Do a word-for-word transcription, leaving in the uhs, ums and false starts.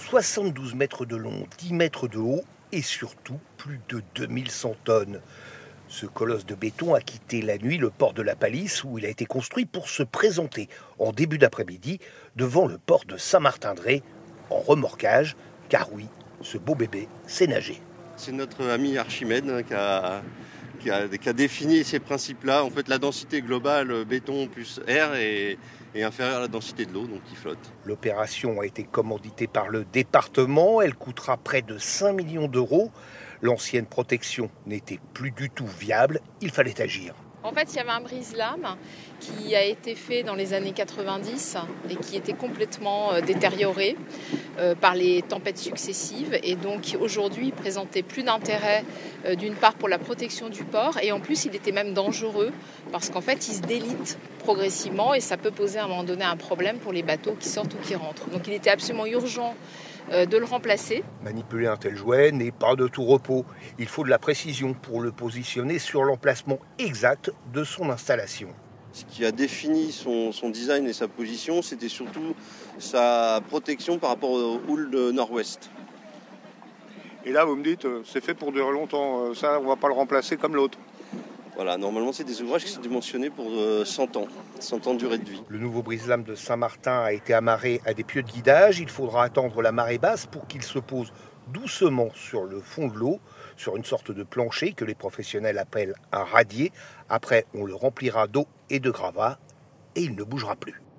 soixante-douze mètres de long, dix mètres de haut et surtout plus de deux mille cent tonnes. Ce colosse de béton a quitté la nuit le port de la Palisse où il a été construit pour se présenter en début d'après-midi devant le port de Saint-Martin-de-Ré en remorquage, car oui, ce beau bébé sait nager. C'est notre ami Archimède hein, qui, a, qui, a, qui a défini ces principes-là. En fait, la densité globale béton plus air est, est inférieure à la densité de l'eau, donc il flotte. L'opération a été commanditée par le département. Elle coûtera près de cinq millions d'euros. L'ancienne protection n'était plus du tout viable. Il fallait agir. En fait, il y avait un brise-lames qui a été fait dans les années quatre-vingt-dix et qui était complètement détérioré par les tempêtes successives. Et donc aujourd'hui, il présentait plus d'intérêt d'une part pour la protection du port et en plus, il était même dangereux parce qu'en fait, il se délite progressivement et ça peut poser à un moment donné un problème pour les bateaux qui sortent ou qui rentrent. Donc il était absolument urgent de le remplacer. Manipuler un tel jouet n'est pas de tout repos. Il faut de la précision pour le positionner sur l'emplacement exact de son installation. Ce qui a défini son, son design et sa position, c'était surtout sa protection par rapport aux houles de nord-ouest. Et là, vous me dites, c'est fait pour durer longtemps, ça, on ne va pas le remplacer comme l'autre. Voilà, normalement, c'est des ouvrages qui sont dimensionnés pour cent ans, cent ans de durée de vie. Le nouveau brise-lames de Saint-Martin a été amarré à des pieux de guidage. Il faudra attendre la marée basse pour qu'il se pose doucement sur le fond de l'eau, sur une sorte de plancher que les professionnels appellent un radier. Après, on le remplira d'eau et de gravats et il ne bougera plus.